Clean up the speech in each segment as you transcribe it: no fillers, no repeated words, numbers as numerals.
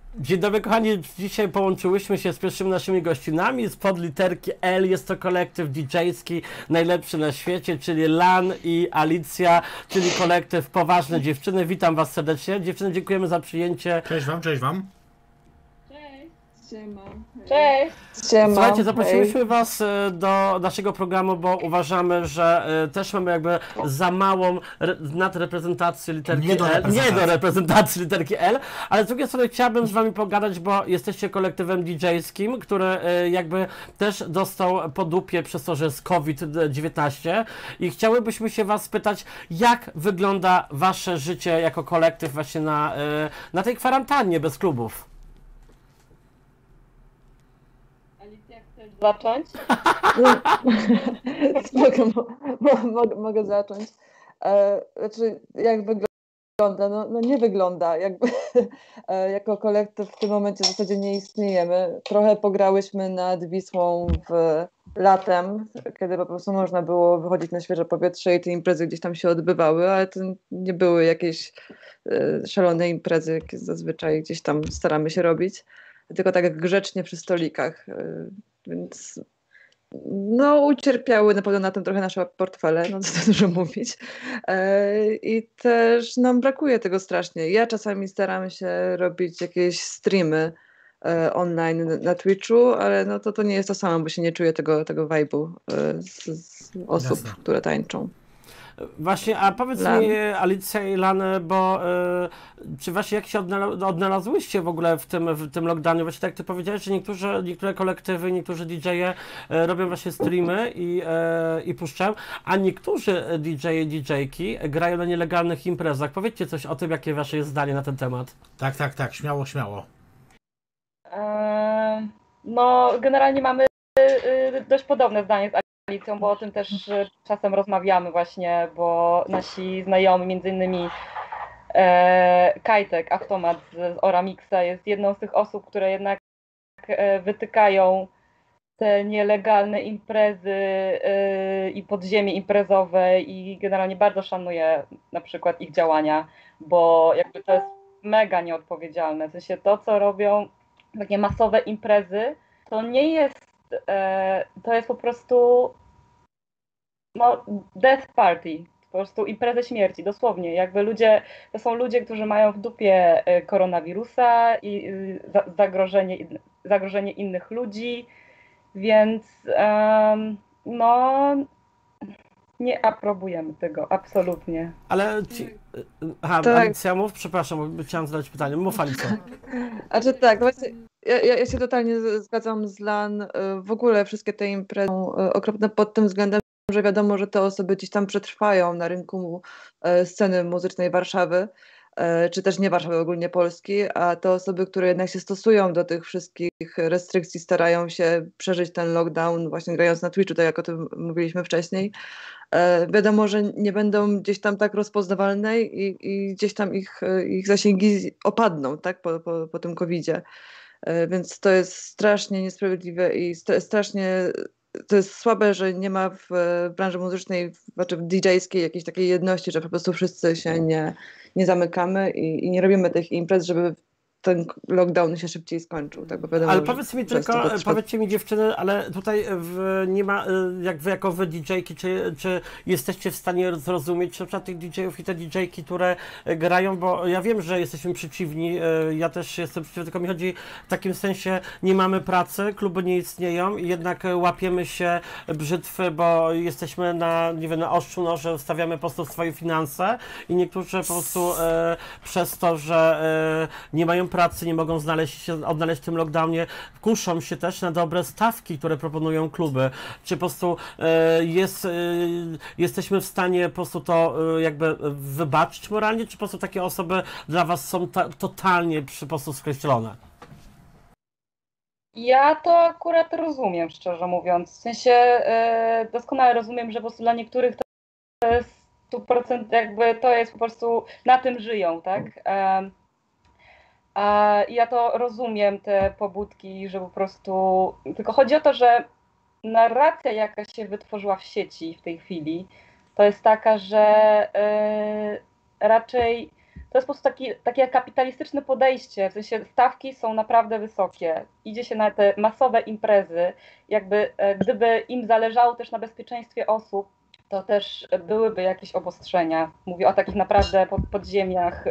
Dzień dobry kochani, dzisiaj połączyłyśmy się z pierwszymi naszymi gościnami spod literki L. Jest to kolektyw DJ-ski najlepszy na świecie, czyli Lan i Alicja, czyli kolektyw Poważne Dziewczyny. Witam was serdecznie. Dziewczyny, dziękujemy za przyjęcie. Cześć wam, cześć wam. Siema. Cześć! Siema. Słuchajcie, zaprosiliśmy was do naszego programu, bo uważamy, że też mamy jakby za małą nadreprezentację literki L. Nie do reprezentacji literki L, ale z drugiej strony chciałbym z wami pogadać, bo jesteście kolektywem DJ-skim, który jakby też dostał po dupie przez to, że jest COVID-19 i chciałybyśmy się was spytać, jak wygląda wasze życie jako kolektyw właśnie na tej kwarantannie bez klubów. Zacząć? Spoko, mogę zacząć. Znaczy, jak wygląda? No nie wygląda. Jakby, jako kolektyw w tym momencie w zasadzie nie istniejemy. Trochę pograłyśmy nad Wisłą latem, kiedy po prostu można było wychodzić na świeże powietrze i te imprezy gdzieś tam się odbywały, ale to nie były jakieś szalone imprezy, jakie zazwyczaj gdzieś tam staramy się robić. Tylko tak jak grzecznie przy stolikach. Więc no ucierpiały na pewno na tym trochę nasze portfele, no co tu dużo mówić. I też nam brakuje tego strasznie. Ja czasami staram się robić jakieś streamy online na Twitchu, ale no to nie jest to samo, bo się nie czuje tego vibe'u z osób, Jasne. które tańczą. Właśnie, a powiedz Lan. mi, Alicja i Lan, bo czy właśnie jak się odnalazłyście w ogóle w tym lockdownie? Właśnie tak jak ty powiedziałeś, że niektóre kolektywy, niektórzy DJ-e robią właśnie streamy i puszczają, a niektórzy DJ-e, DJ-ki grają na nielegalnych imprezach. Powiedzcie coś o tym, jakie wasze jest zdanie na ten temat. Tak, śmiało, śmiało. No, generalnie mamy dość podobne zdanie z Alicją, bo o tym też czasem rozmawiamy właśnie, bo nasi znajomi, między innymi Kajtek, Automat z Oramixa jest jedną z tych osób, które jednak wytykają te nielegalne imprezy i podziemie imprezowe i generalnie bardzo szanuję na przykład ich działania, bo jakby to jest mega nieodpowiedzialne. W sensie to, co robią takie masowe imprezy, to nie jest, to jest po prostu no, death party, po prostu imprezę śmierci, dosłownie. Jakby to są ludzie, którzy mają w dupie koronawirusa i zagrożenie innych ludzi, więc no nie aprobujemy tego, absolutnie. Ale Tak. Alicja, mów, przepraszam, bo chciałam zadać pytanie. Mów, Alicja. Znaczy tak, no właśnie ja się totalnie zgadzam z Lan. W ogóle wszystkie te imprezy są okropne pod tym względem, że wiadomo, że te osoby gdzieś tam przetrwają na rynku sceny muzycznej Warszawy, czy też nie Warszawy, ogólnie Polski, a te osoby, które jednak się stosują do tych wszystkich restrykcji, starają się przeżyć ten lockdown właśnie grając na Twitchu, tak jak o tym mówiliśmy wcześniej. Wiadomo, że nie będą gdzieś tam tak rozpoznawalne i gdzieś tam ich zasięgi opadną, tak, po tym COVID-zie. Więc to jest strasznie niesprawiedliwe i strasznie to jest słabe, że nie ma w branży muzycznej, znaczy w DJ-skiej jakiejś takiej jedności, że po prostu wszyscy się nie zamykamy i nie robimy tych imprez, żeby ten lockdown się szybciej skończył. Tak, bo wiadomo, Ale powiedz mi tylko, powiedzcie mi dziewczyny, ale tutaj nie ma, jak wy jako wy DJ-ki, czy jesteście w stanie zrozumieć na przykład tych DJ-ów i te DJ-ki, które grają, bo ja wiem, że jesteśmy przeciwni, ja też jestem przeciwny, tylko mi chodzi w takim sensie, nie mamy pracy, kluby nie istnieją i jednak łapiemy się brzytwy, bo jesteśmy nie wiem, na ostrzu noża, stawiamy po prostu swoje finanse i niektórzy po prostu przez to, że nie mają pracy, nie mogą odnaleźć w tym lockdownie, kuszą się też na dobre stawki, które proponują kluby. Czy po prostu jesteśmy w stanie po prostu to jakby wybaczyć moralnie, czy po prostu takie osoby dla was są totalnie po prostu skreślone? Ja to akurat rozumiem, szczerze mówiąc. W sensie doskonale rozumiem, że po prostu dla niektórych to jest 100%, jakby to jest po prostu, na tym żyją, tak? Ja to rozumiem, te pobudki, że po prostu... Tylko chodzi o to, że narracja, jaka się wytworzyła w sieci w tej chwili, to jest taka, że raczej to jest po prostu takie kapitalistyczne podejście, w sensie stawki są naprawdę wysokie, idzie się na te masowe imprezy, jakby gdyby im zależało też na bezpieczeństwie osób, to też byłyby jakieś obostrzenia. Mówię o takich naprawdę podziemiach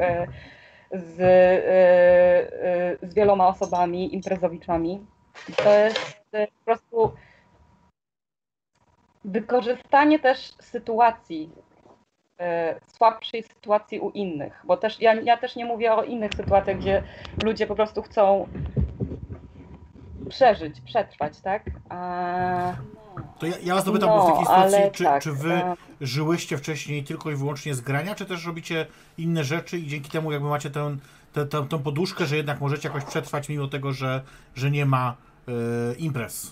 z wieloma osobami, imprezowiczami. To jest po prostu wykorzystanie też sytuacji, słabszej sytuacji u innych, bo też ja też nie mówię o innych sytuacjach, gdzie ludzie po prostu chcą przeżyć, przetrwać, tak? To ja was dopytam, bo w takiej sytuacji, tak, czy wy żyłyście wcześniej tylko i wyłącznie z grania, czy też robicie inne rzeczy i dzięki temu jakby macie tę poduszkę, że jednak możecie jakoś przetrwać mimo tego, że nie ma imprez?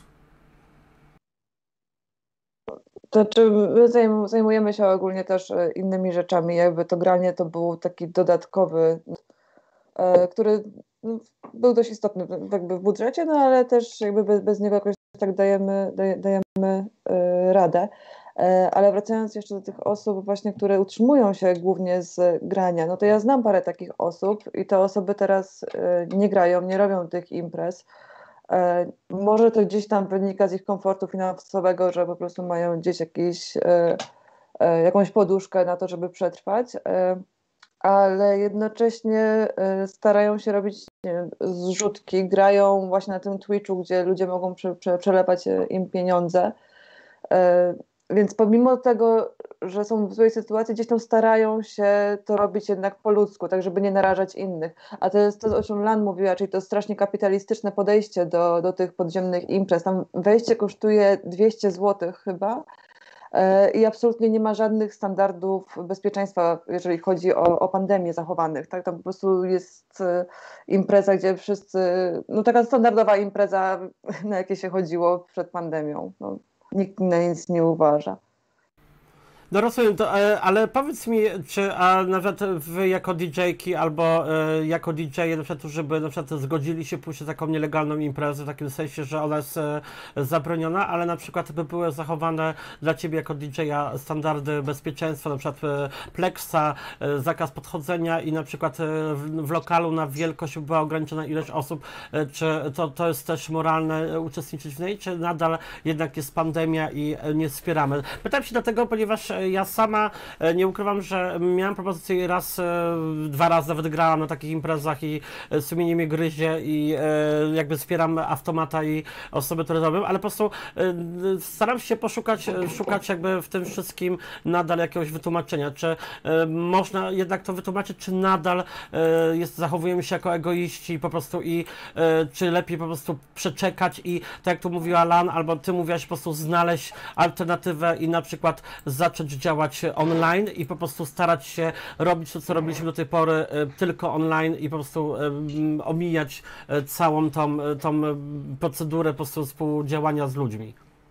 To czy my zajmujemy się ogólnie też innymi rzeczami, jakby to granie to był taki dodatkowy, który był dość istotny jakby w budżecie, no ale też jakby bez niego jakoś tak dajemy radę. Ale wracając jeszcze do tych osób właśnie, które utrzymują się głównie z grania, no to ja znam parę takich osób i te osoby teraz nie grają, nie robią tych imprez. Może to gdzieś tam wynika z ich komfortu finansowego, że po prostu mają gdzieś jakąś poduszkę na to, żeby przetrwać, ale jednocześnie starają się robić, nie wiem, zrzutki, grają właśnie na tym Twitchu, gdzie ludzie mogą przelewać im pieniądze. Więc pomimo tego, że są w złej sytuacji, gdzieś tam starają się to robić jednak po ludzku, tak żeby nie narażać innych. A to jest to, o czym Lan mówiła, czyli to strasznie kapitalistyczne podejście do tych podziemnych imprez. Tam wejście kosztuje 200 zł chyba i absolutnie nie ma żadnych standardów bezpieczeństwa, jeżeli chodzi o pandemię zachowanych. Tak? Tam po prostu jest impreza, gdzie wszyscy, no taka standardowa impreza, na jakie się chodziło przed pandemią. No. Nikt na nic nie uważa. No rozumiem to, ale powiedz mi, czy na przykład wy jako DJ-ki albo jako DJ-e na przykład, żeby na przykład zgodzili się pójść na taką nielegalną imprezę, w takim sensie, że ona jest zabroniona, ale na przykład by były zachowane dla ciebie jako DJ-a standardy bezpieczeństwa, na przykład pleksa, zakaz podchodzenia i na przykład w lokalu na wielkość była ograniczona ilość osób, czy to jest też moralne uczestniczyć w niej, czy nadal jednak jest pandemia i nie wspieramy? Pytam się dlatego, ponieważ ja sama nie ukrywam, że miałem propozycję raz, 2 razy nawet grałam na takich imprezach i sumienie mnie gryzie i jakby wspieram Automata i osoby, które robią, ale po prostu staram się szukać jakby w tym wszystkim nadal jakiegoś wytłumaczenia, czy można jednak to wytłumaczyć, czy nadal zachowujemy się jako egoiści po prostu i czy lepiej po prostu przeczekać i tak jak tu mówiła Lan, albo ty mówiłaś, po prostu znaleźć alternatywę i na przykład zacząć działać online i po prostu starać się robić to, co robiliśmy do tej pory, tylko online i po prostu omijać całą tą procedurę po prostu współdziałania z ludźmi.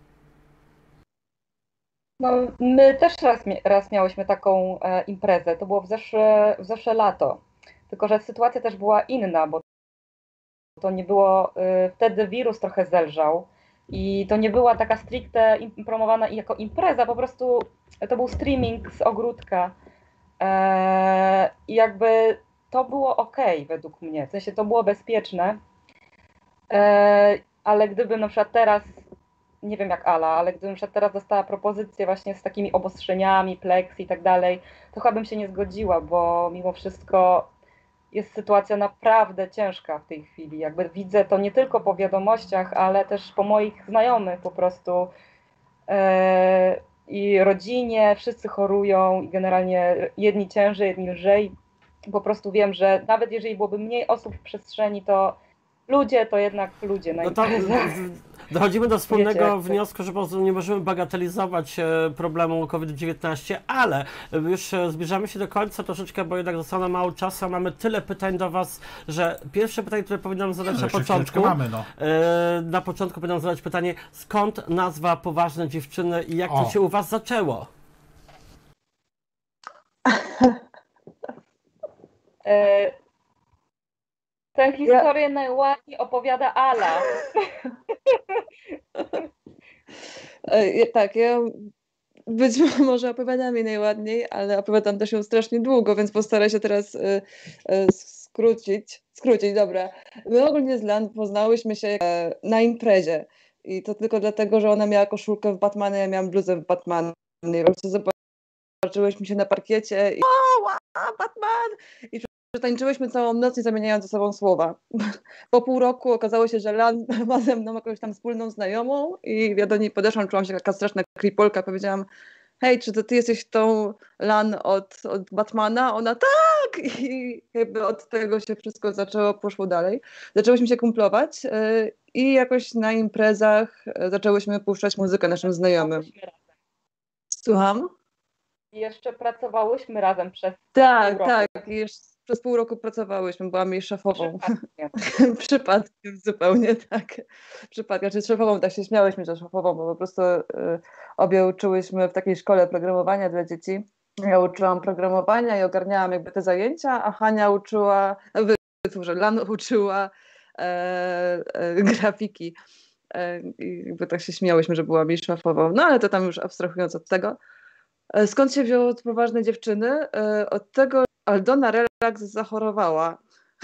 No, my też raz miałyśmy taką imprezę, to było w zeszłe lato, tylko że sytuacja też była inna, bo to nie było, wtedy wirus trochę zelżał i to nie była taka stricte promowana jako impreza, po prostu to był streaming z ogródka i jakby to było okej według mnie, w sensie to było bezpieczne, ale gdybym na przykład teraz, nie wiem jak Ala, ale gdybym na przykład teraz dostała propozycję właśnie z takimi obostrzeniami, pleks i tak dalej, to chyba bym się nie zgodziła, bo mimo wszystko jest sytuacja naprawdę ciężka w tej chwili. Jakby widzę to nie tylko po wiadomościach, ale też po moich znajomych po prostu i rodzinie, wszyscy chorują i generalnie jedni ciężej, jedni lżej. Po prostu wiem, że nawet jeżeli byłoby mniej osób w przestrzeni, to ludzie to jednak ludzie na imprezach. Dochodzimy do wspólnego Wiecie, wniosku, że po prostu nie możemy bagatelizować problemu COVID-19, ale już zbliżamy się do końca troszeczkę, bo jednak zostało nam mało czasu, a mamy tyle pytań do Was, że pierwsze pytanie, które powinnam zadać na początku, na początku powinnam zadać pytanie, skąd nazwa Poważne Dziewczyny i jak to się u Was zaczęło? Tę historię najładniej opowiada Ala. Tak, ja być może opowiadam jej najładniej, ale opowiadam też ją strasznie długo, więc postaraj się teraz skrócić, dobra. My ogólnie z Lan poznałyśmy się na imprezie i to tylko dlatego, że ona miała koszulkę w Batmana, ja miałam bluzę w Batmanie i po prostu zobaczyłyśmy się na parkiecie i Batman! I tańczyłyśmy całą noc, nie zamieniając ze sobą słowa. Po pół roku okazało się, że Lan ma ze mną jakąś tam wspólną znajomą i ja do niej podeszłam, czułam się taka straszna creepolka, powiedziałam: hej, czy to ty jesteś tą Lan od Batmana? Ona tak! I jakby od tego się wszystko poszło dalej. Zaczęłyśmy się kumplować i jakoś na imprezach zaczęłyśmy puszczać muzykę naszym znajomym. Słucham? I jeszcze pracowałyśmy razem przez Tak, pół roku. tak. Przez pół roku pracowałyśmy, byłam jej szefową. Przypadkiem zupełnie, tak. Przypadkiem, czy szefową, tak się śmiałyśmy, że szefową, bo po prostu obie uczyłyśmy w takiej szkole programowania dla dzieci. Ja uczyłam programowania i ogarniałam jakby te zajęcia, a Hania uczyła, Lan uczyła grafiki. I jakby tak się śmiałyśmy, że byłam jej szefową. No ale to tam już abstrahując od tego. Skąd się wzięło od poważnej dziewczyny? Od tego, że Aldona Relax zachorowała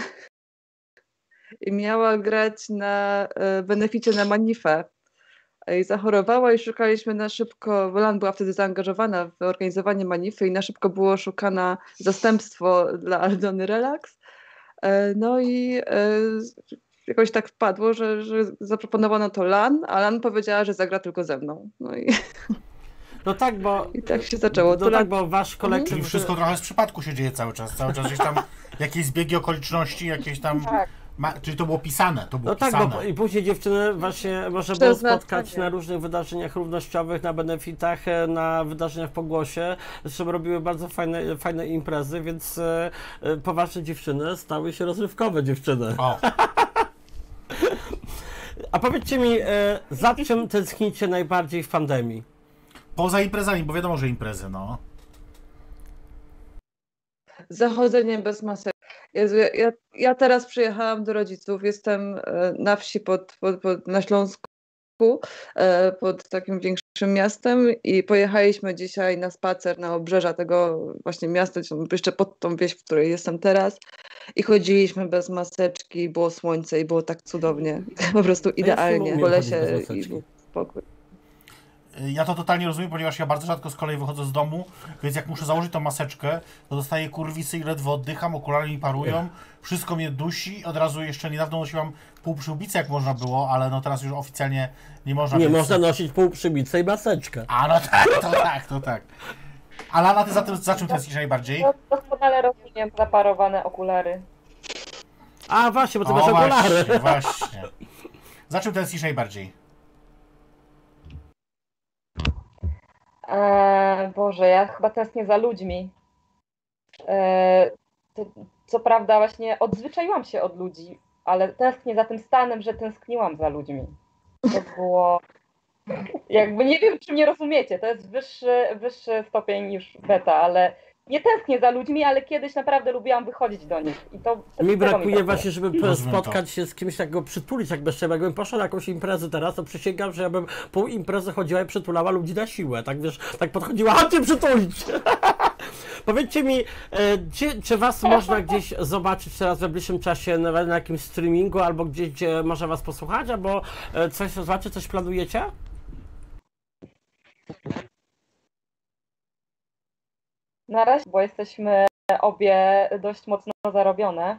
i miała grać na beneficie na Manifę. I zachorowała i szukaliśmy na szybko, bo Lan była wtedy zaangażowana w organizowanie Manify i na szybko było szukane zastępstwo dla Aldony Relax. No i jakoś tak wpadło, że zaproponowano to Lan, a Lan powiedziała, że zagra tylko ze mną. No i... No tak, bo... I tak się zaczęło. No tak, bo wasz kolektyw... Czyli wszystko trochę z przypadku się dzieje cały czas gdzieś tam jakieś zbiegi okoliczności, jakieś tam... Tak. Czyli to było pisane, No tak, bo i później dziewczyny właśnie można było spotkać na różnych wydarzeniach równościowych, na benefitach, na wydarzeniach po głosie. Zresztą robiły bardzo fajne imprezy, więc poważne dziewczyny stały się rozrywkowe dziewczyny. O. A powiedzcie mi, za czym tęsknicie najbardziej w pandemii? Poza imprezami, bo wiadomo, że imprezy, no. Zachodzenie bez maseczki. Jezu, ja teraz przyjechałam do rodziców, jestem na wsi na Śląsku, pod takim większym miastem i pojechaliśmy dzisiaj na spacer na obrzeża tego właśnie miasta, jeszcze pod tą wieś, w której jestem teraz i chodziliśmy bez maseczki, było słońce i było tak cudownie, po prostu idealnie, po lesie i był spokój. Ja to totalnie rozumiem, ponieważ ja bardzo rzadko z kolei wychodzę z domu, więc jak muszę założyć tą maseczkę, to dostaję kurwisy i ledwo oddycham, okulary mi parują, wszystko mnie dusi. Od razu jeszcze niedawno nosiłam półprzyłbicę, jak można było, ale no teraz już oficjalnie nie można. Nie można nosić półprzybicę i maseczkę. A no tak, to tak. A Lana, ty za czym tęsknisz najbardziej? No, doskonale rozumiem zaparowane okulary. A właśnie, bo ty masz okulary. Właśnie. Za czym tęsknisz najbardziej? Boże, ja chyba tęsknię za ludźmi. Co prawda właśnie odzwyczaiłam się od ludzi, ale tęsknię za tym stanem, że tęskniłam za ludźmi. To było... Jakby nie wiem, czy mnie rozumiecie, to jest wyższy stopień niż beta, ale nie tęsknię za ludźmi, ale kiedyś naprawdę lubiłam wychodzić do nich. I to mi brakuje właśnie, żeby spotkać się z kimś, tak go przytulić, jakbym poszła na jakąś imprezę teraz, to przysięgam, że ja bym pół imprezy chodziła i przytulała ludzi na siłę, tak wiesz, tak podchodziła, a cię przytulić! Powiedzcie mi, czy was można gdzieś zobaczyć teraz w najbliższym czasie na jakimś streamingu, albo gdzieś, gdzie można was posłuchać, albo coś zobaczyć, coś planujecie? Na razie, bo jesteśmy obie dość mocno zarobione,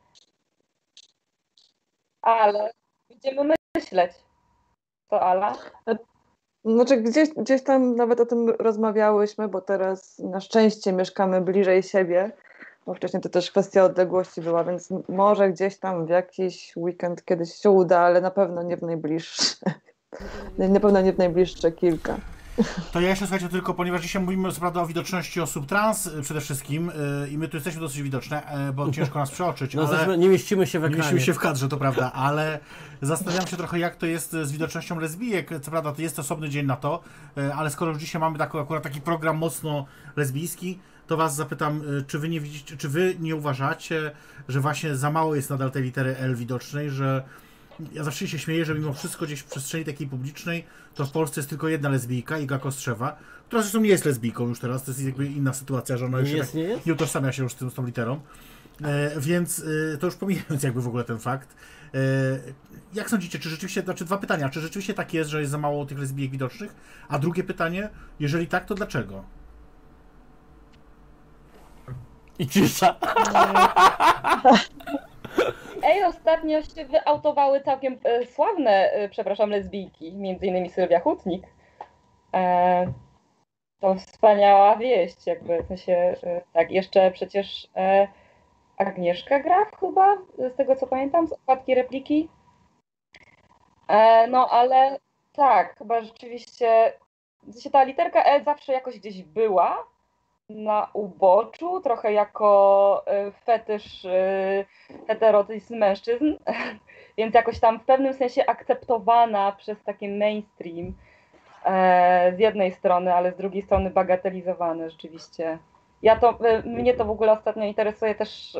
ale będziemy myśleć. To Ala? Znaczy gdzieś tam nawet o tym rozmawiałyśmy, bo teraz na szczęście mieszkamy bliżej siebie, bo wcześniej to też kwestia odległości była, więc może gdzieś tam w jakiś weekend kiedyś się uda, ale na pewno nie w najbliższe. Na pewno nie w najbliższe kilka. To ja jeszcze, słuchajcie, tylko ponieważ dzisiaj mówimy co prawda o widoczności osób trans przede wszystkim i my tu jesteśmy dosyć widoczne, bo ciężko nas przeoczyć, no, ale... Nie mieścimy się w ekranie. Nie mieścimy się w kadrze, to prawda, ale zastanawiam się trochę, jak to jest z widocznością lesbijek. Co prawda to jest osobny dzień na to, ale skoro już dzisiaj mamy akurat taki program mocno lesbijski, to was zapytam, czy wy nie widzicie, czy wy nie uważacie, że właśnie za mało jest nadal tej litery L widocznej, że ja zawsze się śmieję, że mimo wszystko gdzieś w przestrzeni takiej publicznej, to w Polsce jest tylko jedna lesbijka, Iga Kostrzewa, która zresztą nie jest lesbijką już teraz, to jest jakby inna sytuacja, że ona już nie utożsamia się już z tą literą. Więc to już pomijając jakby w ogóle ten fakt. Jak sądzicie, czy rzeczywiście, znaczy dwa pytania, czy rzeczywiście tak jest, że jest za mało tych lesbijek widocznych? A drugie pytanie, jeżeli tak, to dlaczego? I cisza. Ej, ostatnio się wyautowały całkiem sławne, przepraszam, lesbijki, między innymi Sylwia Hutnik. To wspaniała wieść, jakby, w sensie, tak, jeszcze przecież Agnieszka Graf chyba, z tego co pamiętam, z okładki repliki. No ale tak, chyba rzeczywiście, ta literka L zawsze jakoś gdzieś była na uboczu, trochę jako fetysz heterotyzm mężczyzn, więc jakoś tam w pewnym sensie akceptowana przez taki mainstream z jednej strony, ale z drugiej strony bagatelizowane rzeczywiście. Mnie to w ogóle ostatnio interesuje też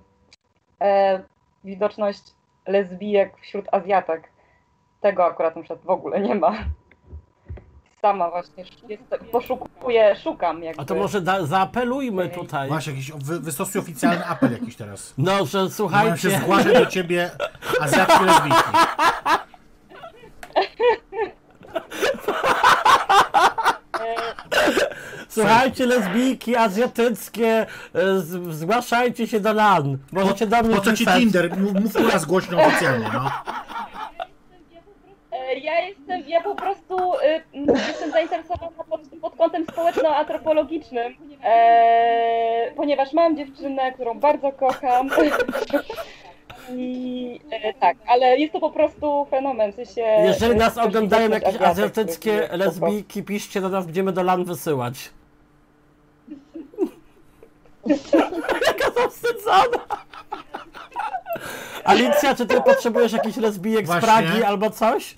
widoczność lesbijek wśród Azjatek. Tego akurat na przykład w ogóle nie ma. Sama właśnie szukam jakby. A to może zaapelujmy tutaj. Masz jakiś, wystosuj oficjalny apel jakiś teraz. No, że Mają słuchajcie. się zgłaszać do ciebie azjatkie lesbijki. Słuchajcie, lesbijki azjatyckie, zgłaszajcie się do LAN. Możecie do mnie Po co ci pisać. Tinder? Mów u nas głośno oficjalnie, no. Ja po prostu jestem zainteresowana pod kątem społeczno-antropologicznym, ponieważ mam dziewczynę, którą bardzo kocham. I tak, ale jest to po prostu fenomen. Jeżeli nas oglądają jakieś azjatyckie lesbijki, piszcie do nas, będziemy do LAN wysyłać. Jaka zawstydzona! Alicja, czy ty potrzebujesz jakichś lesbijek z Pragi albo coś?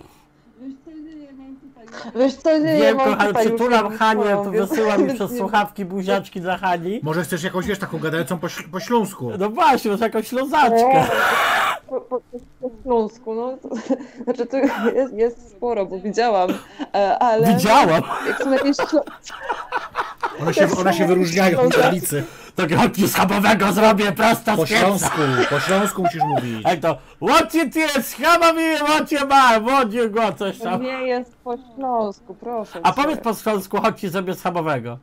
Wiesz co, nie Wiem, mam kochany, tutaj już przytulam jedną Hanię, swoją, to więc- wysyłam mi więc przez nie- słuchawki buziaczki dla Hani. Może chcesz jakąś, wiesz, taką gadającą po śląsku. No właśnie, może jakąś ślązaczkę. Po Śląsku, no to, znaczy tu jest sporo, bo widziałam, ale Widziałam. jak są jakieś One się wyróżniają w tablicy. Tak chodź schabowego zrobię prosto Po z pieca. śląsku musisz mówić. Jak to? Łocie ty jest, schabowi, łocie ma, wodzie go, coś to tam. nie jest po Śląsku, proszę A cię. powiedz po śląsku, chodź ci zrobię schabowego.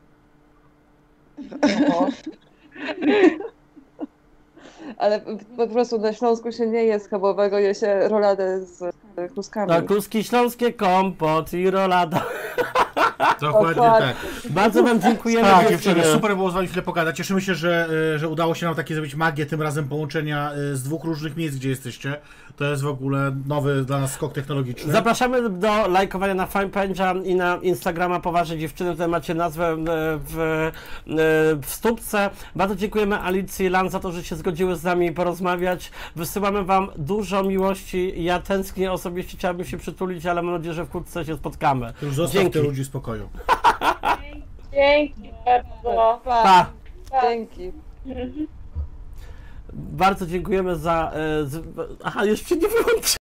Ale po prostu na Śląsku się nie je schabowego, je się roladę z kluskami. No, kluski śląskie, kompot i rolada. Dokładnie Dokładnie. tak. Bardzo wam dziękujemy, Tak, dziewczyny. dziewczyny, super było z wami chwilę pogadać. Cieszymy się, że udało się nam takie zrobić magię, tym razem połączenia z dwóch różnych miejsc, gdzie jesteście. To jest w ogóle nowy dla nas skok technologiczny. Zapraszamy do lajkowania na fanpage'a i na Instagrama Poważne Dziewczyny, tutaj macie nazwę w stópce. Bardzo dziękujemy Alicji i Lan za to, że się zgodziły z nami porozmawiać. Wysyłamy wam dużo miłości. Ja tęsknię osobiście, chciałabym się przytulić, ale mam nadzieję, że wkrótce się spotkamy. Już zostaw Dzięki. tych ludzi w spokoju. Dzięki bardzo. Pa! Dzięki. Bardzo dziękujemy za... Aha, jeszcze nie wyłączyłem.